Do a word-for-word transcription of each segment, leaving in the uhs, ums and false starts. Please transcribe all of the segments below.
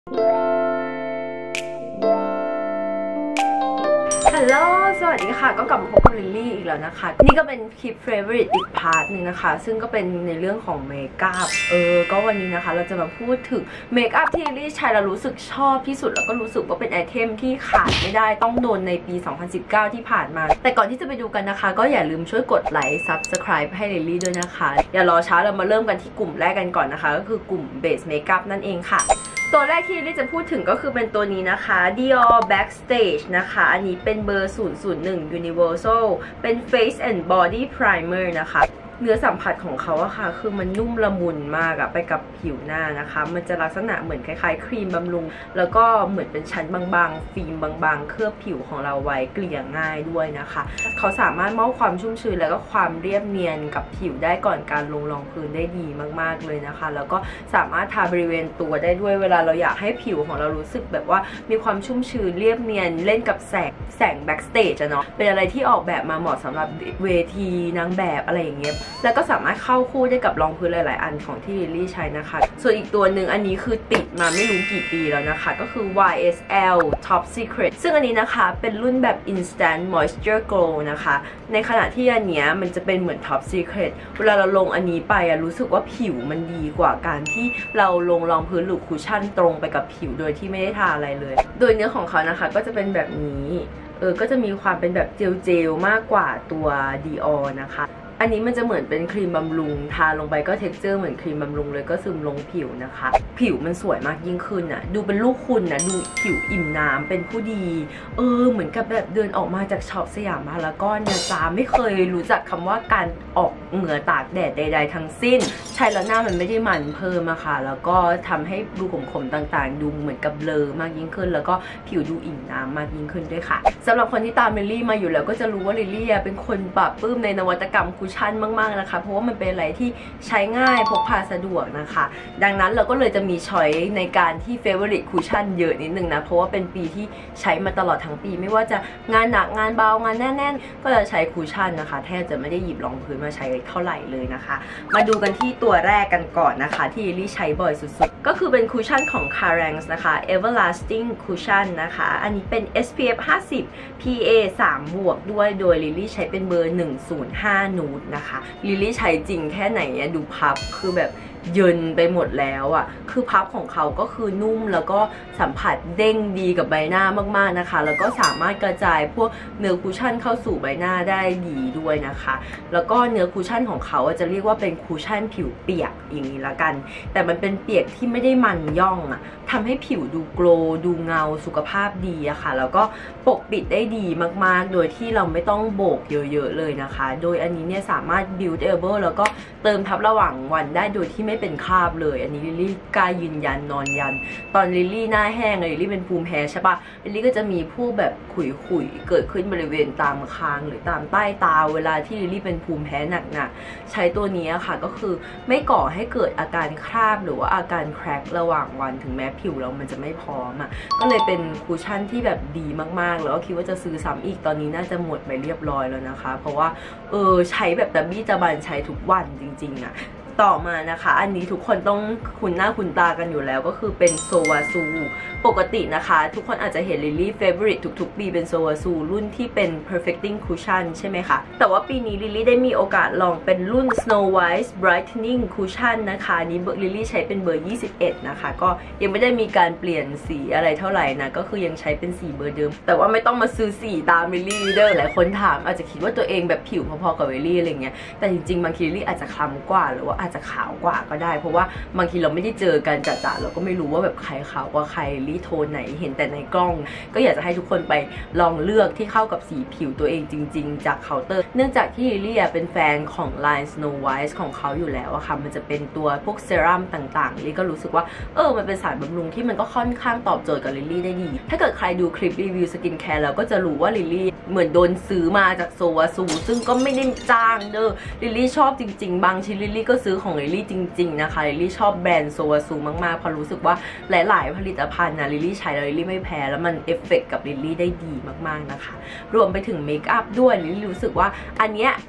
ฮัลโหลสวัสดีค่ะก็กลับมาพบกับลิลลี่อีกแล้วนะคะนี่ก็เป็นคลิป favorite อีกพาร์ทนึงนะคะซึ่งก็เป็นในเรื่องของเมคอัพเออก็วันนี้นะคะเราจะมาพูดถึงเมคอัพที่ลิลลี่ใช้แล้วรู้สึกชอบที่สุดแล้วก็รู้สึกว่าเป็นไอเทมที่ขาดไม่ได้ต้องโดนในปี สองพันสิบเก้า ที่ผ่านมาแต่ก่อนที่จะไปดูกันนะคะก็อย่าลืมช่วยกดไลค์ subscribe ให้ลิลลี่ด้วยนะคะอย่ารอช้าเรามาเริ่มกันที่กลุ่มแรกกันก่อนนะคะก็คือกลุ่ม base makeup นั่นเองค่ะตัวแรกที่ลิลลี่จะพูดถึงก็คือเป็นตัวนี้นะคะ Dior Backstage นะคะอันนี้เป็นเบอร์ ศูนย์ ศูนย์ หนึ่ง Universal เป็น Face and Body Primer นะคะเนื้อสัมผัสของเขาอะค่ะคือมันนุ่มละมุนมากอะไปกับผิวหน้านะคะมันจะลักษณะเหมือนคล้ายๆครีมบำรุงแล้วก็เหมือนเป็นชั้นบางๆฟิล์มบางๆเคลือบผิวของเราไว้เกลี่ยง่ายด้วยนะคะเขาสามารถมอบความชุ่มชื้นแล้วก็ความเรียบเนียนกับผิวได้ก่อนการลงรองพื้นได้ดีมากๆเลยนะคะแล้วก็สามารถทาบริเวณตัวได้ด้วยเวลาเราอยากให้ผิวของเรารู้สึกแบบว่ามีความชุ่มชื้นเรียบเนียนเล่นกับแสงแสง backstage อะเนาะเป็นอะไรที่ออกแบบมาเหมาะสำหรับเวทีนางแบบอะไรอย่างเงี้ยแล้วก็สามารถเข้าคู่ได้กับรองพื้นหลายๆอันของที่ลิลลี่ใช้นะคะส่วนอีกตัวหนึ่งอันนี้คือติดมาไม่รู้กี่ปีแล้วนะคะก็คือ วาย เอส แอล Top Secret ซึ่งอันนี้นะคะเป็นรุ่นแบบ Instant Moisture Glow นะคะในขณะที่อันเนี้ยมันจะเป็นเหมือน Top Secret เวลาเราลงอันนี้ไปอะรู้สึกว่าผิวมันดีกว่าการที่เราลงรองพื้นหรือคุชชั่นตรงไปกับผิวโดยที่ไม่ได้ทาอะไรเลยโดยเนื้อของเขานะคะก็จะเป็นแบบนี้เออก็จะมีความเป็นแบบเจลๆมากกว่าตัว Dior นะคะอันนี้มันจะเหมือนเป็นครีมบำรุงทาลงไปก็เท็กเจอร์เหมือนครีมบำรุงเลยก็ซึมลงผิวนะคะผิวมันสวยมากยิ่งขึ้นน่ะดูเป็นลูกคุณนะดูผิวอิ่มน้ำเป็นผู้ดีเออเหมือนกับแบบเดินออกมาจากช็อปสยามพารากอนเนี่ยจ้าไม่เคยรู้จักคำว่าการออกเหงื่อตากแดดใดๆทั้งสิ้นใช้แล้วหน้ามันไม่ได้มันเพิ่มอะค่ะแล้วก็ทำให้รูขุมขนต่างๆดูเหมือนกับเบลอมากยิ่งขึ้นแล้วก็ผิวดูอิ่มน้ำมากยิ่งขึ้นด้วยค่ะสำหรับคนที่ตามลิลลี่มาอยู่แล้วก็จะรู้ว่าลิลลี่เป็นคนปรับปลื้มในนวัตกรรมคุชชั่นมากๆนะคะเพราะว่ามันเป็นอะไรที่ใช้ง่ายพกพาสะดวกนะคะดังนั้นเราก็เลยจะมีช้อยในการที่ favorite cushion เยอะนิดนึงนะเพราะว่าเป็นปีที่ใช้มาตลอดทั้งปีไม่ว่าจะงานหนักงานเบางานแน่นๆก็จะใช้คุชชั่นนะคะแทบจะไม่ได้หยิบรองพื้นมาใช้เท่าไหร่เลยนะคะมาดูกันที่ตัวแรกกันก่อนนะคะที่ลิลลี่ใช้บ่อยสุดๆก็คือเป็นคุชชั่นของ Carenx นะคะ Everlasting Cushion นะคะอันนี้เป็น เอส พี เอฟ ห้าสิบ พี เอ สาม บวกด้วยโดยลิลลี่ใช้เป็นเบอร์หนึ่งศูนย์ห้า Nude นะคะลิลลี่ใช้จริงแค่ไหนเนี่ยดูพับคือแบบเยินไปหมดแล้วอ่ะคือพับของเขาก็คือนุ่มแล้วก็สัมผัสเด้งดีกับใบหน้ามากๆนะคะแล้วก็สามารถกระจายพวกเนื้อคุชชั่นเข้าสู่ใบหน้าได้ดีด้วยนะคะแล้วก็เนื้อคุชชั่นของเขาจะเรียกว่าเป็นคุชชั่นผิวเปียกอย่างนี้ละกันแต่มันเป็นเปียกที่ไม่ได้มันย่องอ่ะทำให้ผิวดูโกลว์ดูเงาสุขภาพดีอะค่ะแล้วก็ปกปิดได้ดีมากๆโดยที่เราไม่ต้องโบกเยอะๆเลยนะคะโดยอันนี้เนี่ยสามารถ buildable แล้วก็เติมทับระหว่างวันได้โดยที่ไม่เป็นคราบเลยอันนี้ลิลลี่กล้ายืนยันนอนยันตอนลิลลี่หน้าแห้งลิลลี่เป็นภูมิแพ้ใช่ปะลิลลี่ก็จะมีพวกแบบขุยๆเกิดขึ้นบริเวณตามคางหรือตามใต้ตาเวลาที่ลิลลี่เป็นภูมิแพ้หนักๆใช้ตัวนี้ค่ะก็คือไม่ก่อให้เกิดอาการคราบหรือว่าอาการแคร็กระหว่างวันถึงแม้ผิวเรามันจะไม่พร้อมอ่ะก็เลยเป็นคุชชั่นที่แบบดีมากๆแล้วก็คิดว่าจะซื้อซ้ำอีกตอนนี้น่าจะหมดไปเรียบร้อยแล้วนะคะเพราะว่าเออใช้แบบตะบี้ตะบันใช้ทุกวันจริงๆอ่ะต่อมานะคะอันนี้ทุกคนต้องคุ้นหน้าคุ้นตากันอยู่แล้วก็คือเป็นโซวาซูปกตินะคะทุกคนอาจจะเห็นลิลลี่ favorite ทุกๆปีเป็นโซวาซูรุ่นที่เป็น perfecting cushion ใช่ไหมคะแต่ว่าปีนี้ลิลลี่ได้มีโอกาสลองเป็นรุ่น Snow White brightening cushion นะคะนี้ลิลลี่ใช้เป็นเบอร์ยี่สิบเอ็ดนะคะก็ยังไม่ได้มีการเปลี่ยนสีอะไรเท่าไหร่นะก็คือยังใช้เป็นสีเบอร์เดิมแต่ว่าไม่ต้องมาซื้อสีตามลิลลี่เด้อหลายคนถามอาจจะคิดว่าตัวเองแบบผิวพอๆกับลิลลี่อะไรเงี้ยแต่จริงๆบางทีลิลลี่อาจจะคล้ำกว่าหรือว่าอาจจะขาวกว่าก็ได้เพราะว่าบางทีเราไม่ได้เจอกันจัดๆเราก็ไม่รู้ว่าแบบใครขาวกว่าใครลิโทนไหนเห็นแต่ในกล้องก็อยากจะให้ทุกคนไปลองเลือกที่เข้ากับสีผิวตัวเองจริงๆจากเคาน์เตอร์เนื่องจากที่ลิลลี่เป็นแฟนของ Line Snow White ของเขาอยู่แล้วอะค่ะมันจะเป็นตัวพวกเซรั่มต่างๆลิลลี่ก็รู้สึกว่าเออมันเป็นสารบำรุงที่มันก็ค่อนข้างตอบโจทย์กับลิลลี่ได้ดีถ้าเกิดใครดูคลิปรีวิวสกินแคร์แล้วก็จะรู้ว่าลิลลี่เหมือนโดนซื้อมาจากโซวาซูซึ่งก็ไม่ได้จ้างเด้อลิลลี่ชอบจริงๆบางชิ้นลิลลี่ก็ซื้อของลิลลี่จริงๆนะคะลิลลี่ชอบแบรนด์โซวาซูมากๆเพราะรู้สึกว่าหลายๆผลิตภัณฑ์นะลิลลี่ใช้แล้วลิลลี่ไม่แพ้แล้วมันเอฟเฟกต์กับลิลลี่ได้ดีมากๆนะคะรวมไปถึงเมคอัพด้วยลิลลี่รู้สึกว่าอันเนี้ยอะ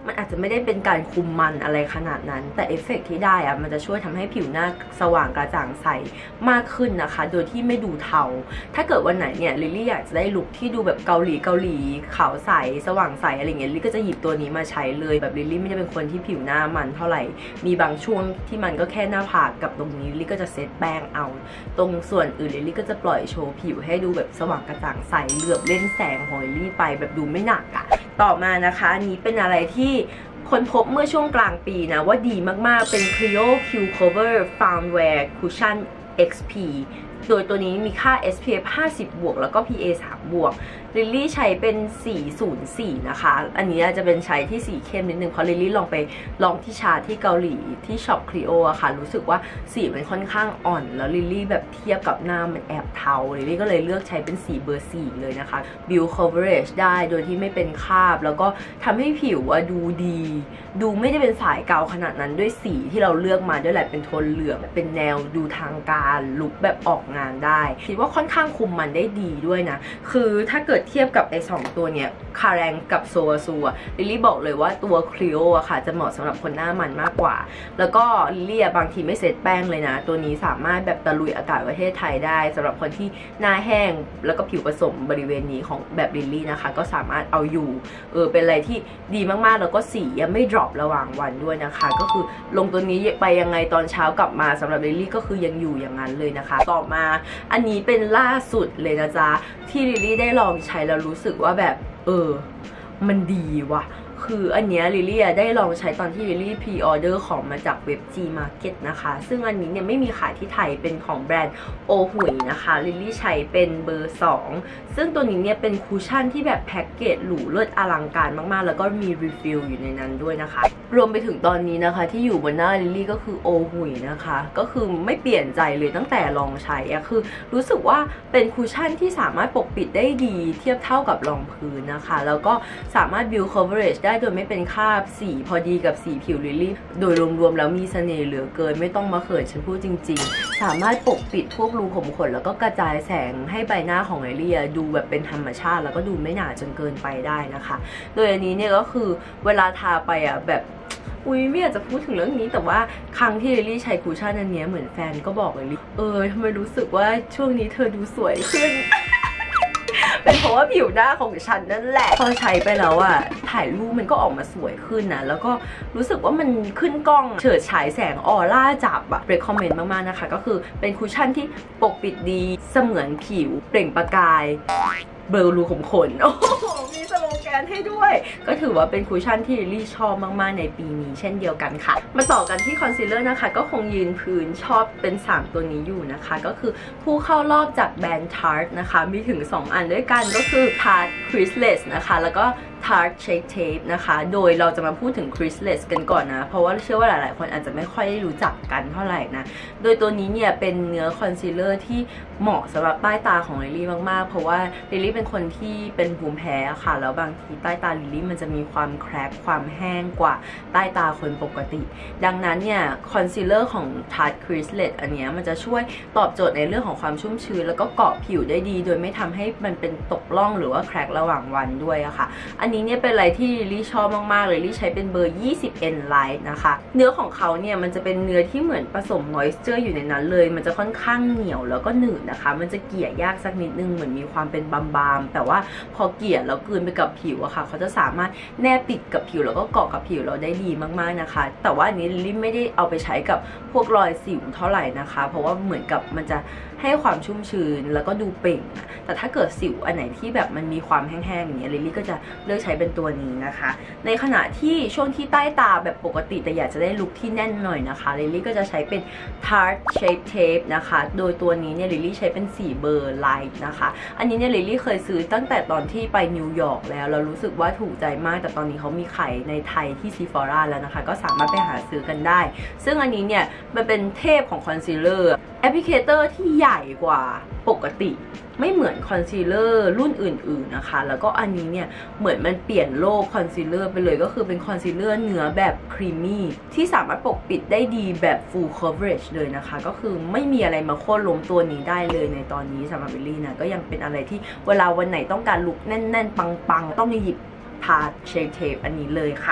มันอาจจะไม่ได้เป็นการคุมมันอะไรขนาดนั้นแต่เอฟเฟกต์ที่ได้อะมันจะช่วยทำให้ผิวหน้าสว่างกระจ่างใสมากขึ้นนะคะโดยที่ไม่ดูเทาถ้าเกิดวันไหนเนี่ยลิลลี่อยากจะได้ลุคที่ดูแบบเกาหลีเกาหลีขาวใสสว่างใสอะไรเงี้ยลิลลี่ก็จะหยิบตัวนี้มาใช้เลยแบบลิลลี่ไม่ได้เป็นคนที่ผิวหน้ามันเท่าไหร่มีบางช่วงที่มันก็แค่หน้าผากกับตรงนี้ลิลลี่ก็จะเซตแป้งเอาตรงส่วนอื่นลิลลี่ก็จะปล่อยโชว์ผิวให้ดูแบบสว่างกระจ่างใสเหลือบเล่นแสงของลิลลี่ไปแบบดูไม่หนักอะต่อมานะคะอันนี้เป็นอะไรที่ค้นพบเมื่อช่วงกลางปีนะว่าดีมากๆเป็น Clio Q Cover Found Wear Cushion เอ็กซ์ พี โดยตัวนี้มีค่า เอส พี เอฟ ห้าสิบ บวกแล้วก็ พี เอ สาม บวกลิลลี่ใช้เป็นสีศูนย์สี่นะคะอันนี้จะเป็นใช้ที่สีเข้มนิดนึงเพราะลิลลี่ลองไปลองที่ชาที่เกาหลีที่ช็อปคลีโออะค่ะรู้สึกว่าสีมันค่อนข้างอ่อนแล้วลิลลี่แบบเทียบกับหน้ามันแอบเทาลิลลี่ก็เลยเลือกใช้เป็นสีเบอร์สี่เลยนะคะ Build Coverage ได้โดยที่ไม่เป็นคราบแล้วก็ทำให้ผิวดูดีดูไม่ได้เป็นสายเกาขนาดนั้นด้วยสีที่เราเลือกมาด้วยแหละเป็นโทนเหลืองเป็นแนวดูทางการลุคแบบออกงานได้คิดว่าค่อนข้างคุมมันได้ดีด้วยนะคือถ้าเกิดเทียบกับไอ้สองตัวเนี้ยคาแรงกับโซอาซูอะลิลลี่บอกเลยว่าตัวคลีโออะค่ะจะเหมาะสำหรับคนหน้ามันมากกว่าแล้วก็ลิลลี่บางทีไม่เซตแป้งเลยนะตัวนี้สามารถแบบตะลุยอากาศประเทศไทยได้สำหรับคนที่หน้าแห้งแล้วก็ผิวผสมบริเวณนี้ของแบบลิลลี่นะคะก็สามารถเอาอยู่เออเป็นอะไรที่ดีมากๆแล้วก็สียังไม่ดรอประหว่างวันด้วยนะคะก็คือลงตัวนี้ไปยังไงตอนเช้ากลับมาสำหรับลิลลี่ก็คือยังอยู่อย่างนั้นเลยนะคะต่อมาอันนี้เป็นล่าสุดเลยนะจ๊ะที่ลิลลี่ได้ลองใช้แล้วรู้สึกว่าแบบเออมันดีว่ะคืออันเนี้ยลิลลี่ได้ลองใช้ตอนที่ลิลลี่พรีออเดอร์ของมาจากเว็บ G Market นะคะซึ่งอันนี้เนี่ยไม่มีขายที่ไทยเป็นของแบรนด์โอหุยนะคะลิลลี่ใช้เป็นเบอร์สองซึ่งตัวนี้เนี่ยเป็นคูชั่นที่แบบแพ็กเกจหรูเลิศอลังการมากๆแล้วก็มีรีฟิลอยู่ในนั้นด้วยนะคะรวมไปถึงตอนนี้นะคะที่อยู่บนหน้าลิลลี่ก็คือโอหุยนะคะก็คือไม่เปลี่ยนใจเลยตั้งแต่ลองใช้อะคือรู้สึกว่าเป็นคูชั่นที่สามารถปกปิดได้ดีเทียบเท่ากับรองพื้นนะคะแล้วก็สามารถ build coverage ได้โดยไม่เป็นคราบสีพอดีกับสีผิวลิลลี่โดยรวมๆแล้วมีเสน่ห์เหลือเกินไม่ต้องมาเขินฉันพูดจริงๆสามารถปกปิดพวกรูขุมขนแล้วก็กระจายแสงให้ใบหน้าของลิลลี่ดูแบบเป็นธรรมชาติแล้วก็ดูไม่หนาจนเกินไปได้นะคะโดยอันนี้เนี่ยก็คือเวลาทาไปอ่ะแบบอุ้ยไม่อยากจะพูดถึงเรื่องนี้แต่ว่าครั้งที่ลิลลี่ใช้คูชั่นอันนี้เหมือนแฟนก็บอกเลยเออทำไมรู้สึกว่าช่วงนี้เธอดูสวยขึ้น เป็นเพราะว่าผิวหน้าของฉันนั่นแหละพอใช้ไปแล้วอะถ่ายรูปมันก็ออกมาสวยขึ้นนะแล้วก็รู้สึกว่ามันขึ้นกล้องเฉิดฉายแสงออร่าจับอะ recommend มากๆนะคะก็คือเป็นคูชั่นที่ปกปิดดีเสมือนผิวเปล่งประกายเบลอรูขุมขนโอ้โหมีสโลแกนให้ด้วยก็ถือว่าเป็นคูชั่นที่ลิลลี่ชอบมากๆในปีนี้เช่นเดียวกันค่ะมาต่อกันที่คอนซีลเลอร์นะคะก็คงยืนพื้นชอบเป็นสามตัวนี้อยู่นะคะก็คือผู้เข้ารอบจากแบรนด์ Tarte นะคะมีถึงสองอันด้วยกันก็คือ Tarte Creaseless นะคะแล้วก็ Tarte Shape Tape นะคะโดยเราจะมาพูดถึง Creaseless กันก่อนนะเพราะว่าเชื่อว่าหลายๆคนอาจจะไม่ค่อยได้รู้จักกันเท่าไหร่นะโดยตัวนี้เนี่ยเป็นเนื้อคอนซีลเลอร์ที่เหมาะสำหรับใต้ตาของลิลลี่มากๆเพราะว่าลิลลี่เป็นคนที่เป็นภูมิแพ้ค่ะแล้วบางทีใต้ตาลิลลี่มันจะมีความแครกความแห้งกว่าใต้ตาคนปกติดังนั้นเนี่ยคอนซีลเลอร์ของ Tarte Creaseless อันนี้มันจะช่วยตอบโจทย์ในเรื่องของความชุ่มชื้นแล้วก็เกาะผิวได้ดีโดยไม่ทำให้มันเป็นตกล่องหรือว่าแครกระหว่างวันด้วยอะค่ะอันนี้เนี่ยเป็นอะไรที่ลิลลี่ชอบมากๆเลยลิลลี่ใช้เป็นเบอร์ ยี่สิบ เอ็น Light นะคะเนื้อของเขาเนี่ยมันจะเป็นเนื้อที่เหมือนผสม moisture อยู่ในนั้นเลยมันจะค่อนข้างเหนียวแล้วก็หนืดนะคะมันจะเกลี่ยยากสักนิดนึงเหมือนมีความเป็นบามๆแต่ว่าพอเกลี่ยแล้วกลืนไปกับผิวอะค่ะเขาจะสามารถแนบติดกับผิวแล้วก็เกาะกับผิวเราได้ดีมากๆนะคะแต่ว่าอันนี้ลิลลี่ไม่ได้เอาไปใช้กับพวกรอยสิวเท่าไหร่นะคะเพราะว่าเหมือนกับมันจะให้ความชุ่มชื้นแล้วก็ดูเปล่งแต่ถ้าเกิดสิวอันไหนที่แบบมันมีความแห้งๆอย่างเงี้ยลิลลี่ก็จะเลือกใช้เป็นตัวนี้นะคะในขณะที่ช่วงที่ใต้ตาแบบปกติแต่อยากจะได้ลุคที่แน่นหน่อยนะคะลิลลี่ก็จะใช้เป็น Tarte Shape Tape นะคะโดยตัวนี้เนี่ยลิลลี่ใช้เป็นสีเบอร์ Light นะคะอันนี้เนี่ยลิลลี่เคยซื้อตั้งแต่ตอนที่ไปนิวยอร์กแล้วเรารู้สึกว่าถูกใจมากแต่ตอนนี้เขามีขายในไทยที่ซีฟอร่าแล้วนะคะก็สามารถไปหาซื้อกันได้ซึ่งอันนี้เนี่ยมันเป็นเทพของคอนซีลเลอร์แอปพลิเคเตอร์ที่ใหญ่กว่าปกติไม่เหมือนคอนซีลเลอร์รุ่นอื่นๆนะคะแล้วก็อันนี้เนี่ยเหมือนมันเปลี่ยนโลกคอนซีลเลอร์ไปเลยก็คือเป็นคอนซีลเลอร์เนื้อแบบครีมมี่ที่สามารถปกปิดได้ดีแบบ full coverage เลยนะคะก็คือไม่มีอะไรมาโค่นล้มตัวนี้ได้เลยในตอนนี้สำหรับลิลลี่นะก็ยังเป็นอะไรที่เวลาวันไหนต้องการลุคแน่นๆปังๆต้องหยิบTarte Shape Tape อันนี้เลยค่ะ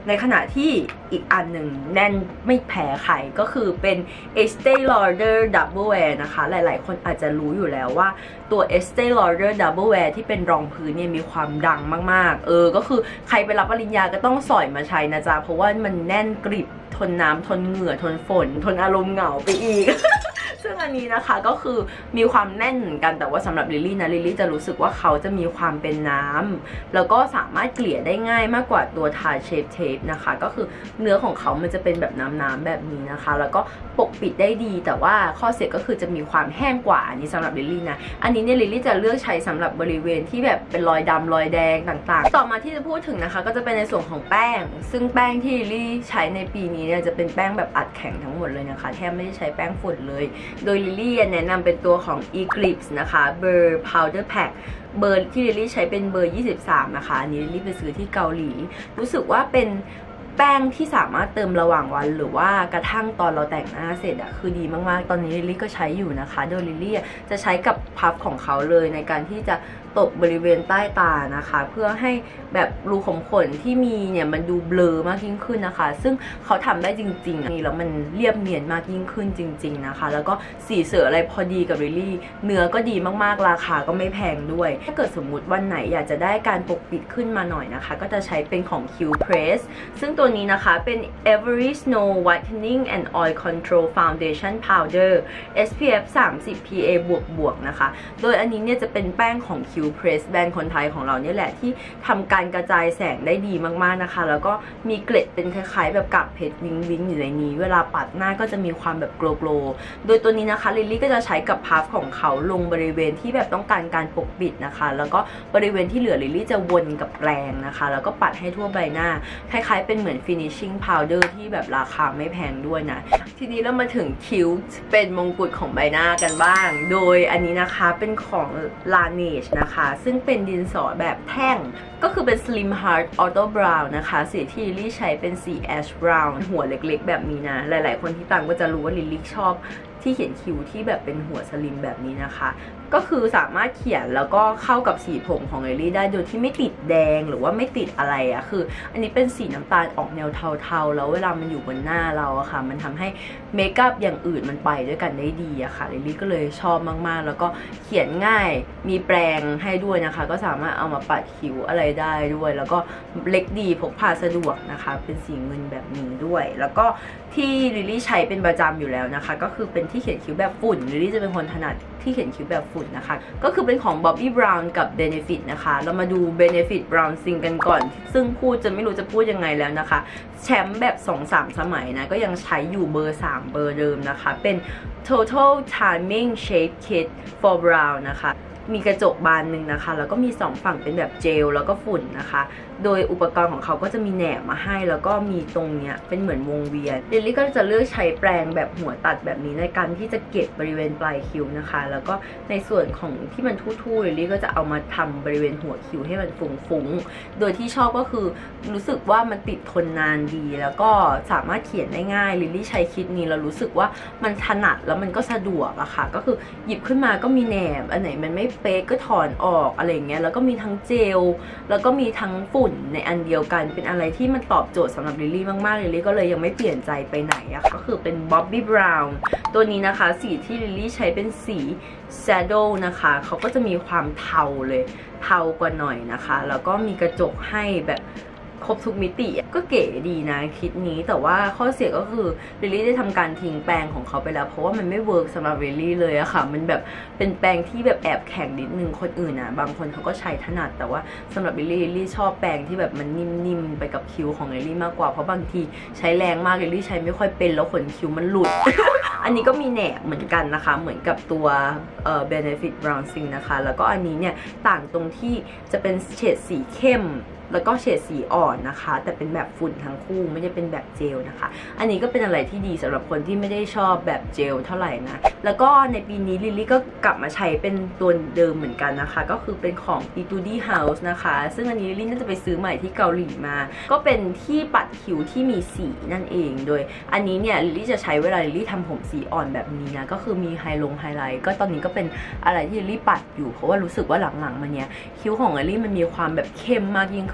ในขณะที่อีกอันหนึ่งแน่นไม่แพ้ใครก็คือเป็น Estee Lauder Double Wear นะคะหลายๆคนอาจจะรู้อยู่แล้วว่าตัว Estee Lauder Double Wear ที่เป็นรองพื้นเนี่ยมีความดังมากๆเออก็คือใครไปรับปริญญาก็ต้องสอยมาใช้นะจ๊ะเพราะว่ามันแน่นกริบทนน้ำทนเหงื่อทนฝนทนอารมณ์เหงาไปอีก ซึ่งอันนี้นะคะก็คือมีความแน่นเหมือนกันแต่ว่าสำหรับลิลลี่นะลิลลี่จะรู้สึกว่าเขาจะมีความเป็นน้ำแล้วก็สามารถเกลี่ยได้ง่ายมากกว่าตัวทาเชฟเทปนะคะก็คือเนื้อของเขามันจะเป็นแบบน้ำๆแบบนี้นะคะแล้วก็ปกปิดได้ดีแต่ว่าข้อเสียก็คือจะมีความแห้งกว่าอันนี้สำหรับลิลลี่นะอันนี้เนี่ยลิลลี่จะเลือกใช้สำหรับบริเวณที่แบบเป็นรอยดำรอยแดงต่างๆต่อมาที่จะพูดถึงนะคะก็จะเป็นในส่วนของแป้งซึ่งแป้งที่ลิลลี่ใช้ในปีนี้เนี่ยจะเป็นแป้งแบบอัดแข็งทั้งหมดเลยนะคะแทบไม่ได้ใช้แป้งฝุ่นเลยโดยลิลลี่แนะนำเป็นตัวของ Eclipse นะคะเบอร์ Powder Pack เบอร์ที่ลิลลี่ใช้เป็นเบอร์ยี่สิบสามนะคะอันนี้ลิลลี่ไปซื้อที่เกาหลีรู้สึกว่าเป็นแป้งที่สามารถเติมระหว่างวันหรือว่ากระทั่งตอนเราแต่งหน้าเสร็จอะคือดีมากๆตอนนี้ลิลลี่ก็ใช้อยู่นะคะโดยลิลลี่จะใช้กับพัฟของเขาเลยในการที่จะตบบริเวณใต้ตานะคะเพื่อให้แบบรูขุมขนที่มีเนี่ยมันดูเบลอมากยิ่งขึ้นนะคะซึ่งเขาทำได้จริงๆนี่แล้วมันเรียบเนียนมากยิ่งขึ้นจริงๆนะคะแล้วก็สีเสืออะไรพอดีกับลิลลี่เนื้อก็ดีมากๆราคาก็ไม่แพงด้วยถ้าเกิดสมมุติวันไหนอยากจะได้การปกปิดขึ้นมาหน่อยนะคะก็จะใช้เป็นของ Q Press ซึ่งตัวนี้นะคะเป็น Every Snow Whitening and Oil Control Foundation Powder เอส พี เอฟ สามสิบ พี เอ บวกบวกนะคะโดยอันนี้เนี่ยจะเป็นแป้งของ Q Press แบรนด์คนไทยของเราเนี่ยแหละที่ทำการกระจายแสงได้ดีมากๆนะคะแล้วก็มีเกล็ดเป็นคล้ายๆแบบกากเพชรวิงวิงอยู่ในนี้เวลาปัดหน้าก็จะมีความแบบโกลโกลโดยตัวนี้นะคะลิลลี่ก็จะใช้กับพัฟของเขาลงบริเวณที่แบบต้องการการปกปิดนะคะแล้วก็บริเวณที่เหลือลิลลี่จะวนกับแปรงนะคะแล้วก็ปัดให้ทั่วใบหน้าคล้ายๆเป็นเหมือน finishing powder ที่แบบราคาไม่แพงด้วยนะทีนี้เรามาถึงคิ้วเป็นมงกุฎของใบหน้ากันบ้างโดยอันนี้นะคะเป็นของ Laneige นะคะซึ่งเป็นดินสอแบบแท่งก็คือเป็น Slim Heart Auto Brow นะคะสีที่ลิลลี่ใช้เป็นสี Ash Brown หัวเล็กๆแบบนี้นะหลายๆคนที่ต่างก็จะรู้ว่าลิลลี่ชอบที่เขียนคิ้วที่แบบเป็นหัวสลิมแบบนี้นะคะก็คือสามารถเขียนแล้วก็เข้ากับสีผมของลิลลี่ได้โดยที่ไม่ติดแดงหรือว่าไม่ติดอะไรอะคืออันนี้เป็นสีน้ำตาลออกแนวเทาๆแล้วเวลามันอยู่บนหน้าเราอะค่ะมันทำให้เมคอัพอย่างอื่นมันไปด้วยกันได้ดีอะค่ะลิลลี่ก็เลยชอบมากๆแล้วก็เขียนง่ายมีแปรงให้ด้วยนะคะก็สามารถเอามาปัดคิ้วอะไรได้ด้วยแล้วก็เล็กดีพกพาสะดวกนะคะเป็นสีเงินแบบนี้ด้วยแล้วก็ที่ลิลลี่ใช้เป็นประจำอยู่แล้วนะคะก็คือเป็นที่เขียนคิ้วแบบฝุ่นลิลลี่จะเป็นคนถนัดที่เขียนคิ้วแบบฝุ่นนะคะก็คือเป็นของ Bobbi Brown กับ Benefit นะคะเรามาดู Benefit Brown Zinc กันก่อนซึ่งพูดจะไม่รู้จะพูดยังไงแล้วนะคะแชมป์แบบ สองสาม สมัยนะก็ยังใช้อยู่เบอร์สามเบอร์เดิมนะคะเป็น Total Timing Shape Kit for Brow นะคะมีกระจกบานหนึ่งนะคะแล้วก็มีสองฝั่งเป็นแบบเจลแล้วก็ฝุ่นนะคะโดยอุปกรณ์ของเขาก็จะมีแหนบมาให้แล้วก็มีตรงเนี้ยเป็นเหมือนวงเวียนลิลลี่ก็จะเลือกใช้แปรงแบบหัวตัดแบบนี้ในการที่จะเก็บบริเวณปลายคิ้วนะคะแล้วก็ในส่วนของที่มันทู่ๆลิลลี่ก็จะเอามาทำบริเวณหัวคิ้วให้มันฟุ้งๆโดยที่ชอบก็คือรู้สึกว่ามันติดทนนานดีแล้วก็สามารถเขียนได้ง่ายลิลลี่ใช้คิดนี้แล้วรู้สึกว่ามันถนัดแล้วมันก็สะดวกอะค่ะก็คือหยิบขึ้นมาก็มีแหนบอันไหนมันไม่เป๊ะก็ถอนออกอะไรเงี้ยแล้วก็มีทั้งเจลแล้วก็มีทั้งฝุ่นในอันเดียวกันเป็นอะไรที่มันตอบโจทย์สำหรับลิลลี่มากๆลิลลี่ก็เลยยังไม่เปลี่ยนใจไปไหนอะก็คือเป็น Bobbi Brown ตัวนี้นะคะสีที่ลิลลี่ใช้เป็นสี Shadow นะคะเขาก็จะมีความเทาเลยเทากว่าหน่อยนะคะแล้วก็มีกระจกให้แบบครบทุกมิติก็เก๋ดีนะคิดนี้แต่ว่าข้อเสียก็คือลิลลี่ได้ทำการทิ้งแปรงของเขาไปแล้วเพราะว่ามันไม่เวิร์กสำหรับลิลลี่เลยอะค่ะมันแบบเป็นแปรงที่แบบแอบแข็งนิดนึงคนอื่นอะบางคนเขาก็ใช้ถนัดแต่ว่าสำหรับลิลลี่ลิลลี่ชอบแปรงที่แบบมันนิ่มๆไปกับคิ้วของลิลลี่มากกว่าเพราะบางทีใช้แรงมากลิลลี่ใช้ไม่ค่อยเป็นแล้วขนคิ้วมันหลุด อันนี้ก็มีแหนบเหมือนกันนะคะเหมือนกับตัวเอ่อ Benefit Brown Zinc นะคะแล้วก็อันนี้เนี่ยต่างตรงที่จะเป็นเฉดสีเข้มแล้วก็เฉดสีอ่อนนะคะแต่เป็นแบบฝุ่นทั้งคู่ไม่ได้เป็นแบบเจลนะคะอันนี้ก็เป็นอะไรที่ดีสำหรับคนที่ไม่ได้ชอบแบบเจลเท่าไหร่นะแล้วก็ในปีนี้ลิลลี่ก็กลับมาใช้เป็นตัวเดิมเหมือนกันนะคะก็คือเป็นของ Etude House นะคะซึ่งอันนี้ลิลลี่น่าจะไปซื้อใหม่ที่เกาหลีมาก็เป็นที่ปัดคิ้วที่มีสีนั่นเองโดยอันนี้เนี่ยลิลลี่จะใช้เวลาลิลลี่ทำผมสีอ่อนแบบนี้นะก็คือมีไฮลงไฮไลท์ก็ตอนนี้ก็เป็นอะไรที่ลิลลี่ปัดอยู่เพราะว่ารู้สึกว่าหลังๆมาเนี้ยคิ้วของลิลลี่มันมีความแบบเข้มมากยิ่งขึ้น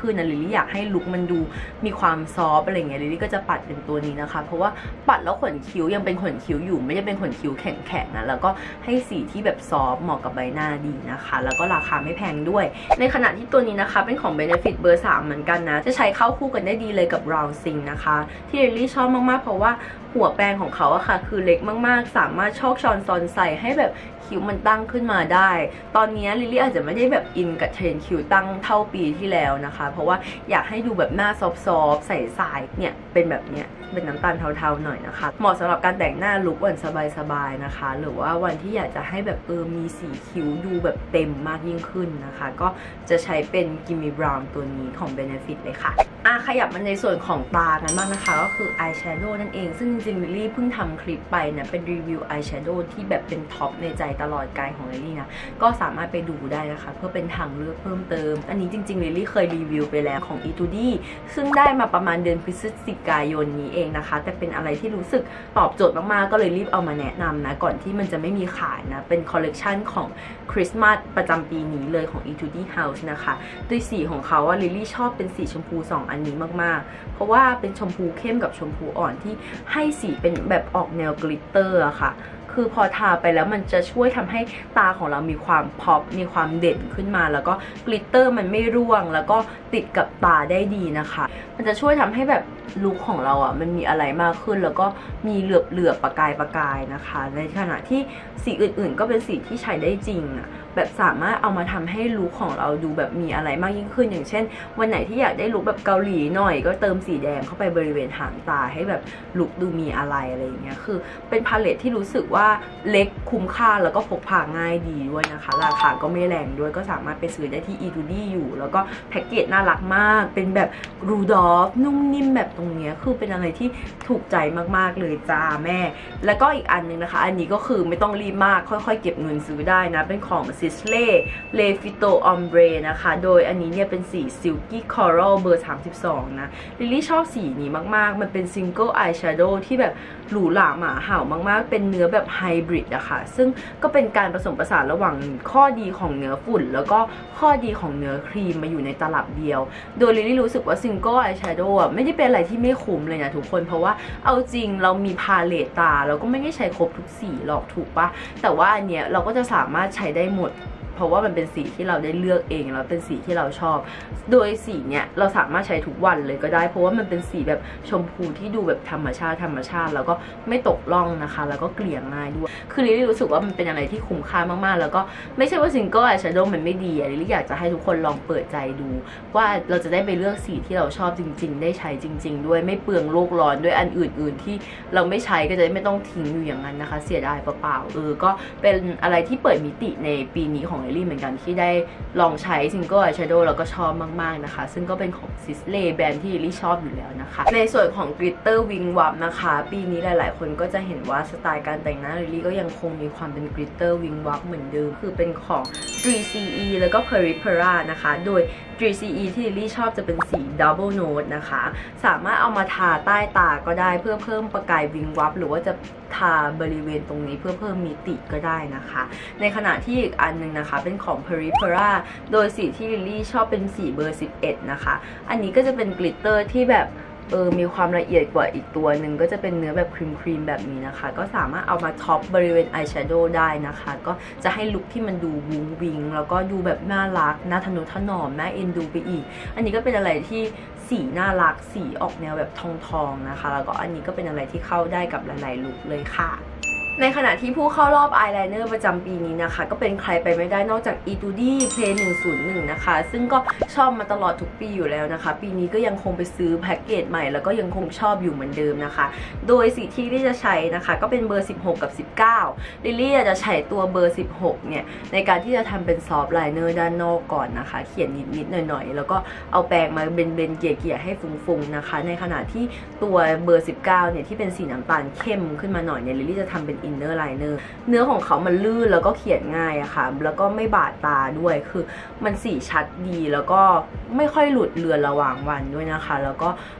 ขึ้นนะลิลลี่อยากให้ลุคมันดูมีความซอฟอะไรเงี้ยลิลลี่ก็จะปัดเป็นตัวนี้นะคะเพราะว่าปัดแล้วขนคิ้วยังเป็นขนคิ้วอยู่ไม่ได้เป็นขนคิ้วแข็งๆนะแล้วก็ให้สีที่แบบซอฟเหมาะกับใบหน้าดีนะคะแล้วก็ราคาไม่แพงด้วยในขณะที่ตัวนี้นะคะเป็นของ Benefit เบอร์สามเหมือนกันนะจะใช้เข้าคู่กันได้ดีเลยกับ Brow Zinc นะคะที่ลิลลี่ชอบมากๆเพราะว่าหัวแปรงของเขาอะค่ะคือเล็กมากๆสามารถชอกช้อนซอนใส่ให้แบบคิ้วมันตั้งขึ้นมาได้ตอนนี้ลิลลี่อาจจะไม่ได้แบบอินกับเทรนคิ้วตั้งเท่าปีที่แล้วนะคะเพราะว่าอยากให้ดูแบบหน้าซอฟต์ๆใส่ๆเนี่ยเป็นแบบเนี้ยเป็นน้ำตาลเทาๆหน่อยนะคะเหมาะสำหรับการแต่งหน้าลุควันสบายๆนะคะหรือว่าวันที่อยากจะให้แบบเออมีสีคิ้วดูแบบเต็มมากยิ่งขึ้นนะคะก็จะใช้เป็น Gimme Brown ตัวนี้ของ Benefit เลยค่ะอ่ะขยับมาในส่วนของตากันบ้างนะคะก็คืออายแชโดว์นั่นเองซึ่งจริงๆลิลลี่เพิ่งทำคลิปไปนะเป็นรีวิวอายแชโดว์ที่แบบเป็นท็อปในใจตลอดกายของลิลลี่นะก็สามารถไปดูได้นะคะเพื่อเป็นทางเลือกเพิ่มเติมอันนี้จริงๆลิลลี่เคยรีวิวไปแล้วของ อี ทู ดี ซึ่งได้มาประมาณเดือนพฤศจิกายนนี้เองนะคะแต่เป็นอะไรที่รู้สึกตอบโจทย์มากๆก็เลยรีบเอามาแนะนำนะก่อนที่มันจะไม่มีขายนะเป็นคอลเลกชันของคริสต์มาสประจำปีนี้เลยของ อี ทู ดี House นะคะด้วยสีของเขาว่าลิลลี่ชอบเป็นสีชมพูสองอันนี้มากๆเพราะว่าเป็นชมพูเข้มกับชมพูอ่อนที่ให้สีเป็นแบบออกแนวกลิตเตอร์อะค่ะคือพอทาไปแล้วมันจะช่วยทำให้ตาของเรามีความพ็อปมีความเด่นขึ้นมาแล้วก็กลิตเตอร์มันไม่ร่วงแล้วก็ติดกับตาได้ดีนะคะมันจะช่วยทำให้แบบลุคของเราอ่ะมันมีอะไรมากขึ้นแล้วก็มีเหลือบเหลือบประกายประกายนะคะในขณะที่สีอื่นๆก็เป็นสีที่ใช้ได้จริงอ่ะแบบสามารถเอามาทำให้ลุคของเราดูแบบมีอะไรมากยิ่งขึ้นอย่างเช่นวันไหนที่อยากได้ลุคแบบเกาหลีหน่อยก็เติมสีแดงเข้าไปบริเวณหางตาให้แบบลุคดูมีอะไรอะไรอย่างเงี้ยคือเป็นพาเลตที่รู้สึกว่าเล็กคุ้มค่าแล้วก็พกพาง่ายดีด้วยนะคะราคาก็ไม่แรงด้วยก็สามารถไปซื้อได้ที่ อี ทู ดี อยู่แล้วก็แพ็กเกจน่ารักมากเป็นแบบรูดอฟนุ่มนิ่มแบบตรงเนี้ยคือเป็นอะไรที่ถูกใจมากๆเลยจ้าแม่แล้วก็อีกอันนึงนะคะอันนี้ก็คือไม่ต้องรีบมากค่อยๆเก็บเงินซื้อได้นะเป็นของ Sisley Le Fito Ombre นะคะโดยอันนี้เนี่ยเป็นสี Silky Coral เบอร์สามสิบสองนะลิลลี่ชอบสีนี้มากๆมันเป็น Single Eyeshadow ที่แบบหรูหราหมาเห่ามากๆเป็นเนื้อแบบไฮบริดอะค่ะซึ่งก็เป็นการผสมผสานระหว่างข้อดีของเนื้อฝุ่นแล้วก็ข้อดีของเนื้อครีมมาอยู่ในตลับเดียวโดยลิลลี่รู้สึกว่า Single Eyeshadow อะไม่ได้เป็นอะไรที่ไม่คุ้มเลยนะทุกคนเพราะว่าเอาจริงเรามีพาเลตตาเราก็ไม่ได้ใช้ครบทุกสีหรอกถูกปะแต่ว่าอันเนี้ยเราก็จะสามารถใช้ได้หมดเพราะว่ามันเป็นสีที่เราได้เลือกเองแล้วเป็นสีที่เราชอบโดยสีเนี้ยเราสามารถใช้ทุกวันเลยก็ได้เพราะว่ามันเป็นสีแบบชมพูที่ดูแบบธรรมชาติธรรมชาติแล้วก็ไม่ตกล่องนะคะแล้วก็เกลี่ยง่ายด้วยคือลิลลี่รู้สึกว่ามันเป็นอะไรที่คุ้มค่ามากๆแล้วก็ไม่ใช่ว่าซิงเกิลอายแชโดว์มันไม่ดีลิลลี่อยากจะให้ทุกคนลองเปิดใจดูว่าเราจะได้ไปเลือกสีที่เราชอบจริงๆได้ใช้จริงๆด้วยไม่เปลืองโลกร้อนด้วยอันอื่นๆที่เราไม่ใช้ก็จะไม่ต้องทิ้งอยู่อย่างนั้นนะคะเสียดายเปล่าๆเออก็เป็นอะไรที่เปิดมิติในปีนี้ของลิลลี่เหมือนกันที่ได้ลองใช้ซิงเกิลอายแชโดว์แล้วก็ชอบมากๆนะคะซึ่งก็เป็นของ Sisley แบรนด์ที่ลิลลี่ชอบอยู่แล้วนะคะในส่วนของกลิตเตอร์วิงวับนะคะปีนี้หลายๆคนก็จะเห็นว่าสไตล์การแต่งหน้าลิลลี่ก็ยังคงมีความเป็นกลิตเตอร์วิงวับเหมือนเดิมคือเป็นของ ทรี ซี อี แล้วก็ Peripera นะคะโดย ทรี ซี อี ที่ลิลลี่ชอบจะเป็นสี Double Note นะคะสามารถเอามาทาใต้ตาก็ได้เพื่อเพิ่มประกายวิงวับหรือว่าจะทาบริเวณตรงนี้เพื่อเพิ่มมิติก็ได้นะคะในขณะที่อีกอันนึงนะคะเป็นของ Peripera โดยสีที่ลิลลี่ชอบเป็นสีเบอร์สิบเอ็ดนะคะอันนี้ก็จะเป็นกลิตเตอร์ที่แบบเออมีความละเอียดกว่าอีกตัวหนึ่งก็จะเป็นเนื้อแบบครีมครีมแบบนี้นะคะก็สามารถเอามาท็อปบริเวณอายแชโดว์ได้นะคะก็จะให้ลุคที่มันดูวุ้งวิงแล้วก็ดูแบบน่ารักน่าทะนุถนอมน่าเอ็นดูไปอีกอันนี้ก็เป็นอะไรที่สีน่ารักสีออกแนวแบบทองๆนะคะแล้วก็อันนี้ก็เป็นอะไรที่เข้าได้กับหลายๆลุคเลยค่ะในขณะที่ผู้เข้ารอบอายไลเนอร์ประจำปีนี้นะคะก็เป็นใครไปไม่ได้นอกจาก อี ทู ดี Play หนึ่งศูนย์หนึ่งนะคะซึ่งก็ชอบมาตลอดทุกปีอยู่แล้วนะคะปีนี้ก็ยังคงไปซื้อแพ็กเกจใหม่แล้วก็ยังคงชอบอยู่เหมือนเดิมนะคะโดยสีที่ลิลลี่จะใช้นะคะก็เป็นเบอร์สิบหกกับสิบเก้าลิลลี่จะใช้ตัวเบอร์สิบหกเนี่ยในการที่จะทำเป็นซอฟต์ไลเนอร์ด้านนอกก่อนนะคะเขียนนิดๆหน่อยๆแล้วก็เอาแปรงมาเบนๆเกลี่ยๆให้ฟุ้งๆนะคะในขณะที่ตัวเบอร์สิบเก้าเนี่ยที่เป็นสีน้ำตาลเข้มขึ้นมาหน่อยเนี่ยลิลลี่จะทำเป็นอินเนอร์ไลเนอร์เนื้อของเขามันลื่นแล้วก็เขียนง่ายอะค่ะแล้วก็ไม่บาดตาด้วยคือมันสีชัดดีแล้วก็ไม่ค่อยหลุดเลือนระหว่างวันด้วยนะคะแล้วก็